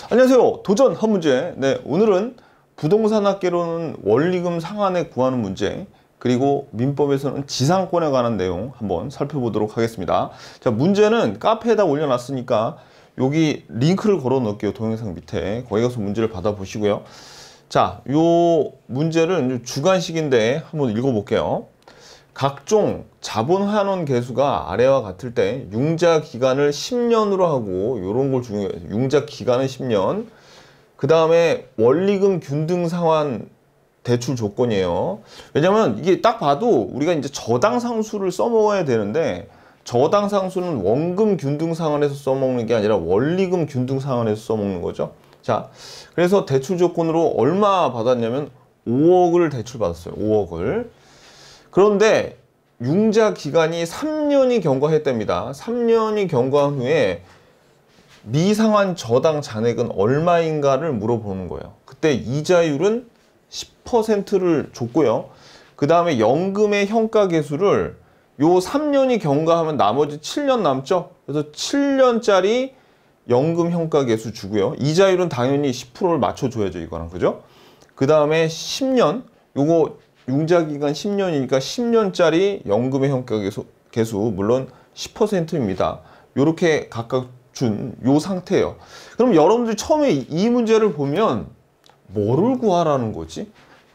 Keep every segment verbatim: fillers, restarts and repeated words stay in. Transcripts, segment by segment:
안녕하세요. 도전 한 문제. 네, 오늘은 부동산 학계로는 원리금 상한액 구하는 문제, 그리고 민법에서는 지상권에 관한 내용 한번 살펴보도록 하겠습니다. 자, 문제는 카페에다 올려놨으니까 여기 링크를 걸어 놓을게요. 동영상 밑에. 거기 가서 문제를 받아보시고요. 자, 요 문제를 주관식인데 한번 읽어볼게요. 각종 자본환원 개수가 아래와 같을 때 융자 기간을 십 년으로 하고, 요런 걸 중요해요. 융자 기간은 십 년. 그 다음에 원리금 균등 상환 대출 조건이에요. 왜냐면 이게 딱 봐도 우리가 이제 저당 상수를 써먹어야 되는데, 저당 상수는 원금 균등 상환에서 써먹는 게 아니라 원리금 균등 상환에서 써먹는 거죠. 자, 그래서 대출 조건으로 얼마 받았냐면 오억을 대출 받았어요. 오억을. 그런데 융자 기간이 삼 년이 경과했답니다. 삼 년이 경과한 후에 미상환 저당 잔액은 얼마인가를 물어보는 거예요. 그때 이자율은 십 퍼센트를 줬고요. 그 다음에 연금의 현가 계수를 요 삼 년이 경과하면 나머지 칠 년 남죠. 그래서 칠 년짜리 연금 현가 계수 주고요. 이자율은 당연히 십 퍼센트를 맞춰줘야죠. 이거랑. 그죠? 그 다음에 십 년, 요거 융자기간 십 년이니까 십 년짜리 연금의 현가 개수, 개수 물론 십 퍼센트입니다. 요렇게 각각 준 요 상태예요. 그럼 여러분들이 처음에 이 문제를 보면 뭐를 구하라는 거지?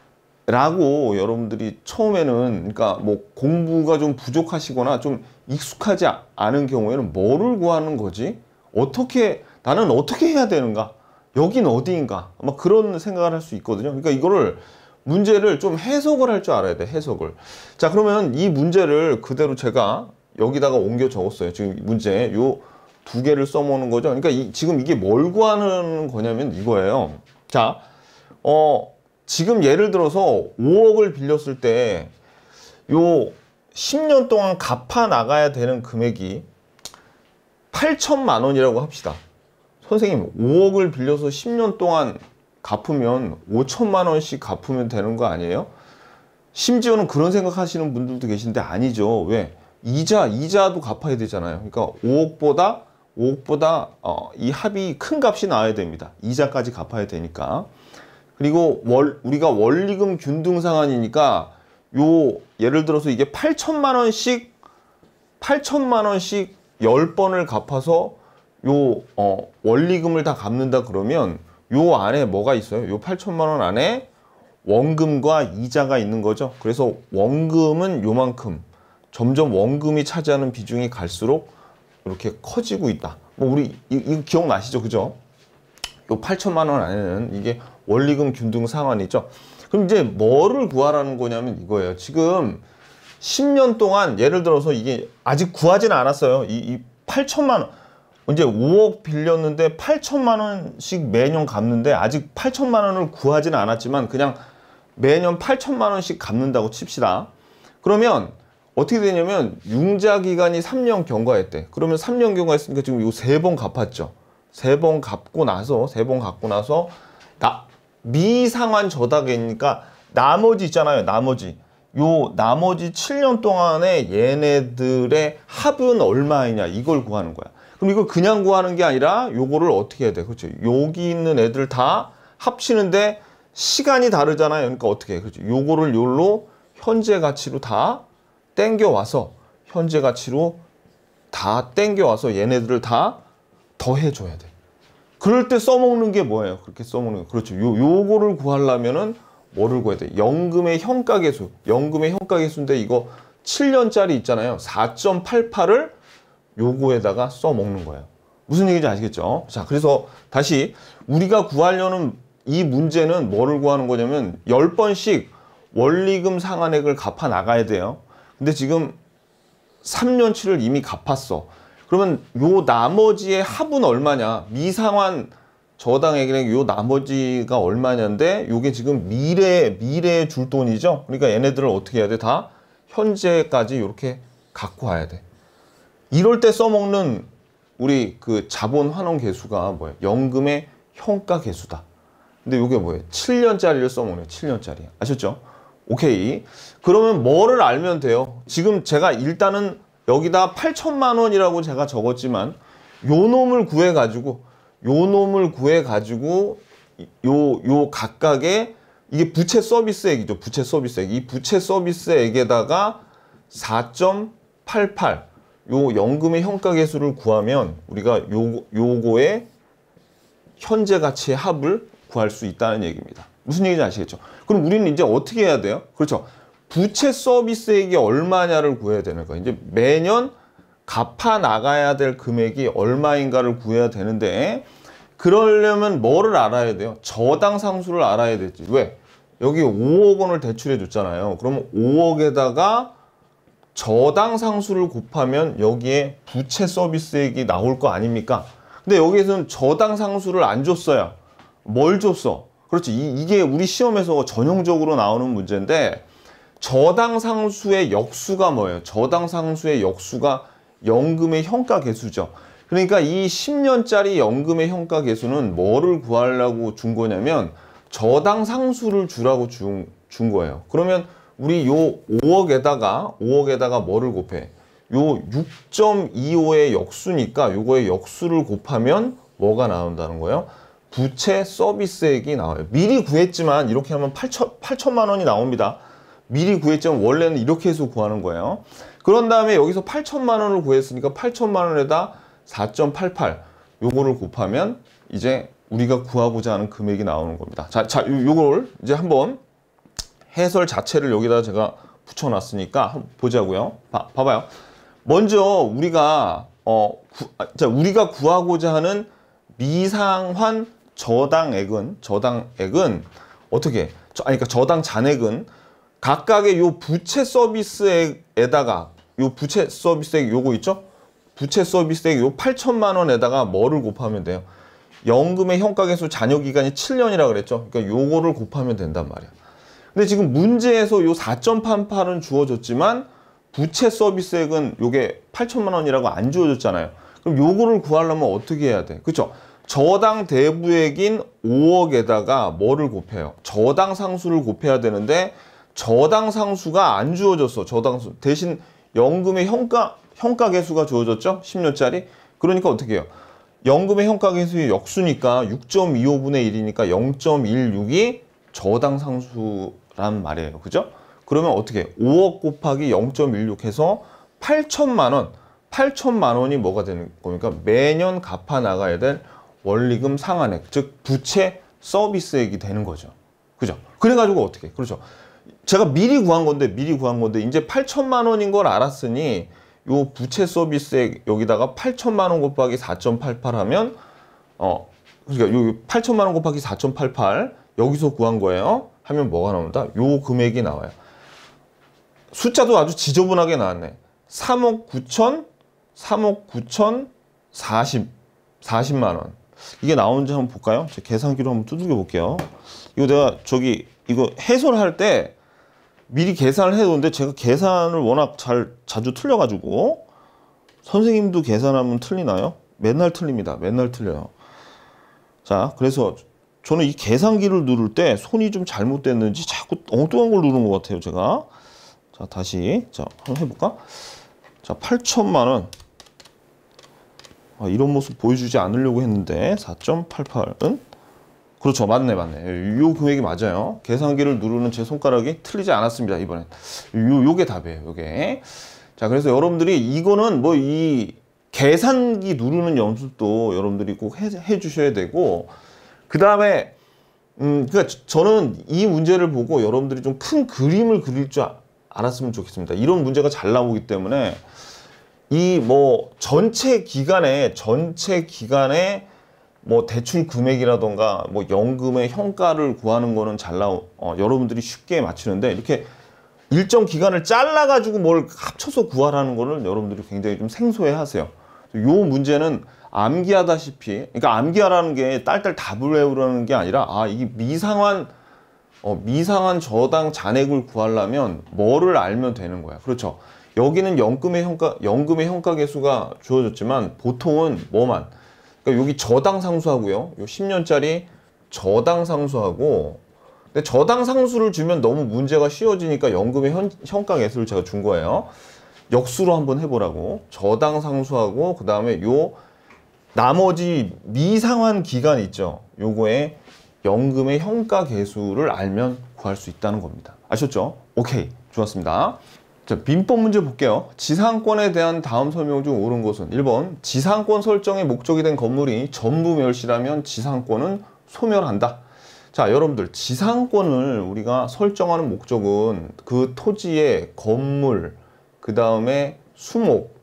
라고 여러분들이 처음에는, 그러니까 뭐 공부가 좀 부족하시거나 좀 익숙하지 않은 경우에는 뭐를 구하는 거지? 어떻게, 나는 어떻게 해야 되는가? 여긴 어디인가? 아마 그런 생각을 할 수 있거든요. 그러니까 이거를 문제를 좀 해석을 할 줄 알아야 돼. 해석을. 자, 그러면 이 문제를 그대로 제가 여기다가 옮겨 적었어요. 지금 문제 요 두 개를 써먹는 거죠. 그러니까 이, 지금 이게 뭘 구하는 거냐면 이거예요. 자, 어 지금 예를 들어서 오억을 빌렸을 때 요 십 년 동안 갚아 나가야 되는 금액이 팔천만 원이라고 합시다. 선생님, 오억을 빌려서 십 년 동안 갚으면 오천만 원씩 갚으면 되는 거 아니에요? 심지어는 그런 생각하시는 분들도 계신데 아니죠. 왜? 이자, 이자도 갚아야 되잖아요. 그러니까 오억보다 오억보다 어, 이 합이 큰 값이 나와야 됩니다. 이자까지 갚아야 되니까. 그리고 월, 우리가 원리금 균등 상환이니까 요 예를 들어서 이게 팔천만 원씩 팔천만 원씩 십 번을 갚아서 요 어, 원리금을 다 갚는다 그러면 요 안에 뭐가 있어요? 요 팔천만 원 안에 원금과 이자가 있는 거죠. 그래서 원금은 요만큼, 점점 원금이 차지하는 비중이 갈수록 이렇게 커지고 있다. 뭐 우리 이, 이거 기억나시죠? 그죠? 요 팔천만 원 안에는 이게 원리금 균등 상환이죠. 그럼 이제 뭐를 구하라는 거냐면 이거예요. 지금 십 년 동안 예를 들어서 이게 아직 구하지는 않았어요. 이, 이 팔천만 원. 이제 오억 빌렸는데 팔천만 원씩 매년 갚는데 아직 팔천만 원을 구하지는 않았지만 그냥 매년 팔천만 원씩 갚는다고 칩시다. 그러면 어떻게 되냐면 융자 기간이 삼 년 경과했대. 그러면 삼 년 경과했으니까 지금 요 세 번 갚았죠. 세 번 갚고 나서 세 번 갚고 나서 나 미상환 저당이니까 나머지 있잖아요. 나머지. 요 나머지 칠 년 동안에 얘네들의 합은 얼마이냐 이걸 구하는 거야. 그럼 이걸 그냥 구하는 게 아니라 요거를 어떻게 해야 돼? 그렇죠? 여기 있는 애들 다 합치는데 시간이 다르잖아요. 그러니까 어떻게 해? 그렇죠? 요거를 요로 현재 가치로 다 땡겨와서 현재 가치로 다 땡겨와서 얘네들을 다 더해줘야 돼. 그럴 때 써먹는 게 뭐예요? 그렇게 써먹는 거. 그렇죠. 요, 요거를 구하려면은 뭐를 구해야 돼? 연금의 현가계수. 연금의 현가계수인데 이거 칠 년짜리 있잖아요. 사 점 팔팔을 요거에다가 써먹는 거예요. 무슨 얘기인지 아시겠죠? 자, 그래서 다시 우리가 구하려는 이 문제는 뭐를 구하는 거냐면 십 번씩 원리금 상환액을 갚아 나가야 돼요. 근데 지금 삼 년치를 이미 갚았어. 그러면 요 나머지의 합은 얼마냐? 미상환 저당액이랑 요 나머지가 얼마냐인데 요게 지금 미래, 미래에 줄 돈이죠? 그러니까 얘네들을 어떻게 해야 돼? 다 현재까지 이렇게 갖고 와야 돼. 이럴 때 써먹는 우리 그 자본 환원 개수가 뭐예요? 연금의 현가 개수다. 근데 요게 뭐예요? 칠 년짜리를 써먹네요. 칠 년짜리. 아셨죠? 오케이. 그러면 뭐를 알면 돼요? 지금 제가 일단은 여기다 팔천만 원이라고 제가 적었지만 요 놈을 구해가지고 요 놈을 구해 가지고 요 요 각각의 이게 부채 서비스액이죠. 부채 서비스액. 이 부채 서비스액에다가 사 점 팔팔 요 연금의 형가계수를 구하면 우리가 요 요거의 현재 가치의 합을 구할 수 있다는 얘기입니다. 무슨 얘기인지 아시겠죠? 그럼 우리는 이제 어떻게 해야 돼요? 그렇죠. 부채 서비스액이 얼마냐를 구해야 되는 거예요. 이제 매년 갚아 나가야 될 금액이 얼마인가를 구해야 되는데, 그러려면 뭐를 알아야 돼요? 저당 상수를 알아야 되지. 왜? 여기 오억 원을 대출해 줬잖아요. 그러면 오억에다가 저당 상수를 곱하면 여기에 부채 서비스액이 나올 거 아닙니까? 근데 여기에서는 저당 상수를 안 줬어요. 뭘 줬어? 그렇지. 이, 이게 우리 시험에서 전형적으로 나오는 문제인데, 저당 상수의 역수가 뭐예요? 저당 상수의 역수가 연금의 형가 계수죠. 그러니까 이 십 년짜리 연금의 형가 계수는 뭐를 구하려고 준 거냐면 저당 상수를 주라고 준, 준 거예요. 그러면 우리 요 오억에다가 오억에다가 뭐를 곱해? 요 육 점 이오의 역수니까 요거의 역수를 곱하면 뭐가 나온다는 거예요? 부채 서비스액이 나와요. 미리 구했지만 이렇게 하면 팔천만 원이 나옵니다. 미리 구했지만 원래는 이렇게 해서 구하는 거예요. 그런 다음에 여기서 팔천만 원을 구했으니까 팔천만 원에다 사 점 팔팔 요거를 곱하면 이제 우리가 구하고자 하는 금액이 나오는 겁니다. 자, 자 요걸 이제 한번 해설 자체를 여기다 제가 붙여놨으니까 한번 보자고요. 봐, 봐봐요. 먼저 우리가 어 구, 자 우리가 구하고자 하는 미상환 저당액은 저당액은 어떻게? 저, 아니 그러니까 저당 잔액은 각각의 요 부채 서비스액에다가 요 부채 서비스액 요거 있죠? 부채 서비스액 요 팔천만 원에다가 뭐를 곱하면 돼요? 연금의 형가계수 잔여기간이 칠 년이라 그랬죠? 그러니까 요거를 곱하면 된단 말이야. 근데 지금 문제에서 요 사 점 팔팔은 주어졌지만 부채 서비스액은 요게 팔천만 원이라고 안 주어졌잖아요. 그럼 요거를 구하려면 어떻게 해야 돼? 그쵸? 저당 대부액인 오억에다가 뭐를 곱해요? 저당 상수를 곱해야 되는데 저당 상수가 안 주어졌어. 저당수 대신 연금의 형가 형가 계수가 주어졌죠. 십 년짜리. 그러니까 어떻게 해요? 연금의 형가 계수의 역수니까 육 점 이오분의 일이니까 영 점 일육이 저당 상수란 말이에요. 그죠? 그러면 어떻게 해요? 오억 곱하기 영 점 일육 해서 팔천만 원. 팔천만 원이 뭐가 되는 겁니까? 매년 갚아 나가야 될 원리금 상환액, 즉 부채 서비스액이 되는 거죠. 그죠? 그래가지고 어떻게 해? 그렇죠. 제가 미리 구한 건데 미리 구한 건데 이제 팔천만 원인 걸 알았으니 요 부채 서비스액 여기다가 팔천만 원 곱하기 사 점 팔팔 하면 어 그러니까 요 팔천만 원 곱하기 사 점 팔팔 여기서 구한 거예요. 하면 뭐가 나온다? 요 금액이 나와요. 숫자도 아주 지저분하게 나왔네. 삼억 구천, 삼억 구천 사십, 사십만 원. 이게 나오는지 한번 볼까요? 제 계산기로 한번 두들겨 볼게요. 이거 내가 저기 이거 해설할 때 미리 계산을 해놓는데 제가 계산을 워낙 잘 자주 틀려가지고 선생님도 계산하면 틀리나요? 맨날 틀립니다. 맨날 틀려요. 자, 그래서 저는 이 계산기를 누를 때 손이 좀 잘못됐는지 자꾸 엉뚱한 걸 누른 것 같아요. 제가 자 다시 자 한번 해볼까? 자 팔천만 원 아, 이런 모습 보여주지 않으려고 했는데 사 점 팔팔은 그렇죠. 맞네, 맞네. 요 금액이 맞아요. 계산기를 누르는 제 손가락이 틀리지 않았습니다. 이번엔. 요, 요게 답이에요. 요게. 자, 그래서 여러분들이 이거는 뭐 이 계산기 누르는 연습도 여러분들이 꼭 해, 해 주셔야 되고, 그 다음에, 음, 그니까 저는 이 문제를 보고 여러분들이 좀 큰 그림을 그릴 줄 알았으면 좋겠습니다. 이런 문제가 잘 나오기 때문에 이 뭐 전체 기간에, 전체 기간에 뭐 대출 금액이라던가 뭐 연금의 형가를 구하는 거는 잘 나오 어, 여러분들이 쉽게 맞추는데 이렇게 일정 기간을 잘라 가지고 뭘 합쳐서 구하라는 거는 여러분들이 굉장히 좀 생소해 하세요. 요 문제는 암기하다시피 그러니까 암기하라는 게 딸딸 답을 외우라는 게 아니라 아 이게 미상환 어, 미상환 저당 잔액을 구하려면 뭐를 알면 되는 거야. 그렇죠. 여기는 연금의 형가 연금의 형가 계수가 주어졌지만 보통은 뭐만 그러니까 여기 저당 상수하고요. 요 십 년짜리 저당 상수하고 근데 저당 상수를 주면 너무 문제가 쉬워지니까 연금의 현, 형가 계수를 제가 준 거예요. 역수로 한번 해보라고. 저당 상수하고 그 다음에 요 나머지 미상환 기간 있죠. 요거에 연금의 현가 계수를 알면 구할 수 있다는 겁니다. 아셨죠? 오케이, 좋았습니다. 자, 민법 문제 볼게요. 지상권에 대한 다음 설명 중 옳은 것은 일 번 지상권 설정의 목적이 된 건물이 전부 멸실하면 지상권은 소멸한다. 자, 여러분들 지상권을 우리가 설정하는 목적은 그 토지의 건물, 그 다음에 수목,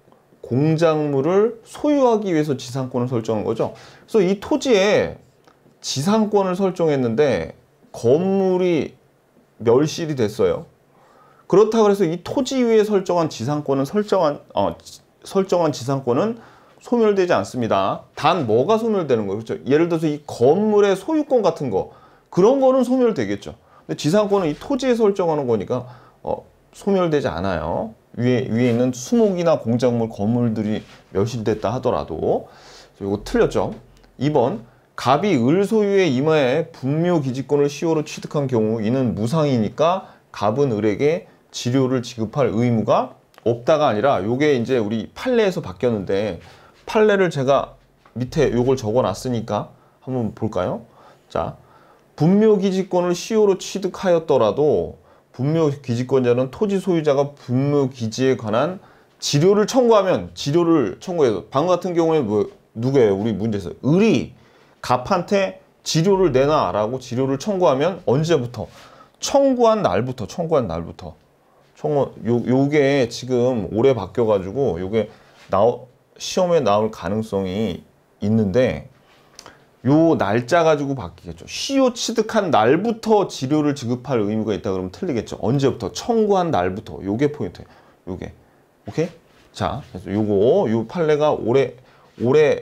공작물을 소유하기 위해서 지상권을 설정한 거죠. 그래서 이 토지에 지상권을 설정했는데 건물이 멸실이 됐어요. 그렇다고 해서 이 토지 위에 설정한 지상권은 설정한 어, 설정한 지상권은 소멸되지 않습니다. 단 뭐가 소멸되는 거예요? 그렇죠? 예를 들어서 이 건물의 소유권 같은 거 그런 거는 소멸되겠죠. 근데 지상권은 이 토지에 설정하는 거니까 어, 소멸되지 않아요. 위에 위에 있는 수목이나 공작물 건물들이 멸실됐다 하더라도. 이거 틀렸죠. 이 번 갑이 을 소유의 임하에 분묘기지권을 시효로 취득한 경우 이는 무상이니까 갑은 을에게 지료를 지급할 의무가 없다가 아니라 요게 이제 우리 판례에서 바뀌었는데 판례를 제가 밑에 요걸 적어 놨으니까 한번 볼까요? 자, 분묘기지권을 시효로 취득하였더라도 분묘기지권자는 토지 소유자가 분묘기지에 관한 지료를 청구하면 지료를 청구해서 방금 같은 경우에 뭐 누구예요? 우리 문제에서 을이 갑한테 지료를 내놔라고 지료를 청구하면 언제부터? 청구한 날부터 청구한 날부터 청구 요 요게 지금 올해 바뀌어가지고 요게 나오 시험에 나올 가능성이 있는데 요 날짜 가지고 바뀌겠죠. 시효 취득한 날부터 지료를 지급할 의무가 있다 그러면 틀리겠죠. 언제부터? 청구한 날부터. 요게 포인트예요. 요게 오케이? 자, 그래서 요거 요 판례가 올해 올해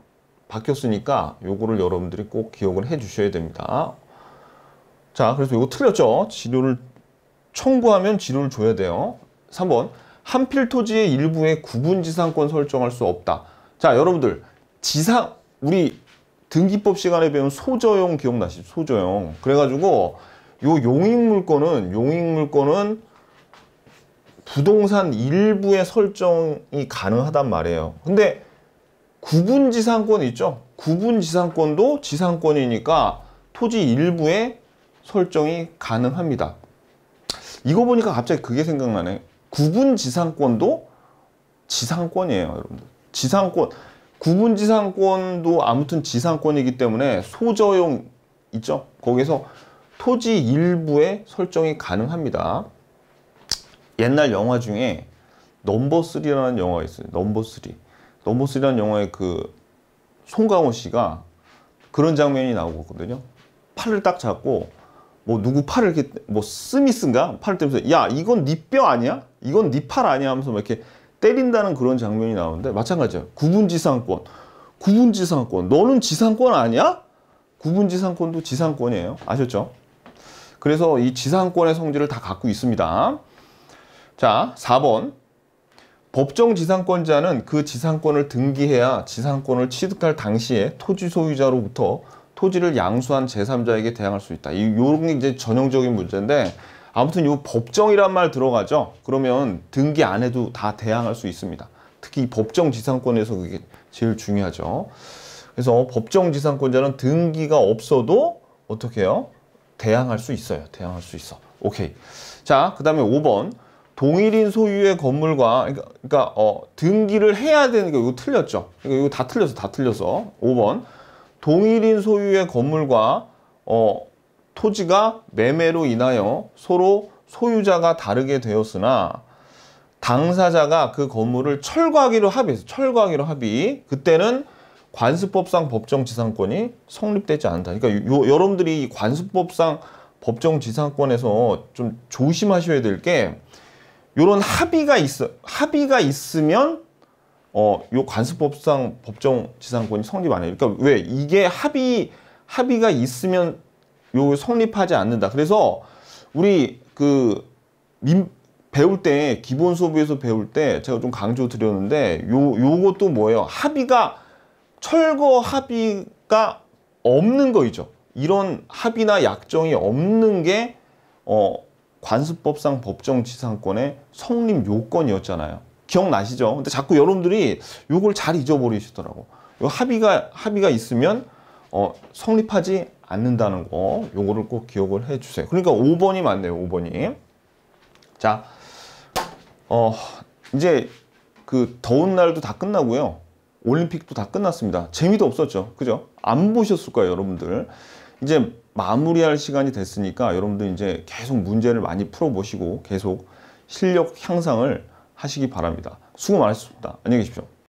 바뀌었으니까 요거를 여러분들이 꼭 기억을 해 주셔야 됩니다. 자, 그래서 이거 틀렸죠. 지료를 청구하면 지료를 줘야 돼요. 삼 번 한 필 토지의 일부에 구분지상권 설정할 수 없다. 자, 여러분들 지상 우리 등기법 시간에 배운 소저용 기억나시죠? 소저용. 그래가지고 요 용익물권은 용익물권은 부동산 일부의 설정이 가능하단 말이에요. 근데 구분지상권 있죠? 구분지상권도 지상권이니까 토지 일부에 설정이 가능합니다. 이거 보니까 갑자기 그게 생각나네. 구분지상권도 지상권이에요, 여러분들. 지상권, 구분지상권도 아무튼 지상권이기 때문에 소저용 있죠? 거기서 토지 일부에 설정이 가능합니다. 옛날 영화 중에 넘버 쓰리라는 영화가 있어요. 넘버 쓰리. 넘버 쓰리라는 영화에 그 송강호 씨가 그런 장면이 나오거든요. 팔을 딱 잡고 뭐 누구 팔을 이렇게 뭐 스미스인가 팔을 때면서 야 이건 네 뼈 아니야? 이건 네 팔 아니야? 하면서 막 이렇게 때린다는 그런 장면이 나오는데 마찬가지예요. 구분지상권, 구분지상권. 너는 지상권 아니야? 구분지상권도 지상권이에요. 아셨죠? 그래서 이 지상권의 성질을 다 갖고 있습니다. 자, 사 번 법정 지상권자는 그 지상권을 등기해야 지상권을 취득할 당시에 토지 소유자로부터 토지를 양수한 제삼자에게 대항할 수 있다. 이 요런 게 이제 전형적인 문제인데 아무튼 요 법정이란 말 들어가죠. 그러면 등기 안 해도 다 대항할 수 있습니다. 특히 법정 지상권에서 그게 제일 중요하죠. 그래서 법정 지상권자는 등기가 없어도 어떻게 해요? 대항할 수 있어요. 대항할 수 있어. 오케이. 자, 그 다음에 오 번 동일인 소유의 건물과 그러니까, 그러니까 어, 등기를 해야 되는 게 이거 틀렸죠. 그러니까 이거 다 틀렸어. 다 틀렸어. 오 번 동일인 소유의 건물과 어, 토지가 매매로 인하여 서로 소유자가 다르게 되었으나 당사자가 그 건물을 철거하기로 합의했어. 철거하기로 합의. 그때는 관습법상 법정지상권이 성립되지 않는다. 그러니까 요, 여러분들이 관습법상 법정지상권에서 좀 조심하셔야 될 게 요런 합의가 있어. 합의가 있으면 어, 요 관습법상 법정지상권이 성립 안 해요. 그러니까 왜? 이게 합의, 합의가 있으면 요 성립하지 않는다. 그래서 우리 그 민, 배울 때, 기본 수업에서 배울 때 제가 좀 강조 드렸는데 요, 요것도 뭐예요? 합의가, 철거 합의가 없는 거이죠. 이런 합의나 약정이 없는 게, 어, 관습법상 법정지상권의 성립 요건이었잖아요. 기억나시죠? 근데 자꾸 여러분들이 요걸 잘 잊어버리시더라고. 요 합의가 합의가 있으면 어, 성립하지 않는다는 거, 요거를 꼭 기억을 해 주세요. 그러니까 오 번이 맞네요. 오 번이. 자, 어, 이제 그 더운 날도 다 끝나고요. 올림픽도 다 끝났습니다. 재미도 없었죠. 그죠? 안 보셨을 거예요, 여러분들. 이제 마무리할 시간이 됐으니까 여러분들 이제 계속 문제를 많이 풀어보시고 계속 실력 향상을 하시기 바랍니다. 수고 많으셨습니다. 안녕히 계십시오.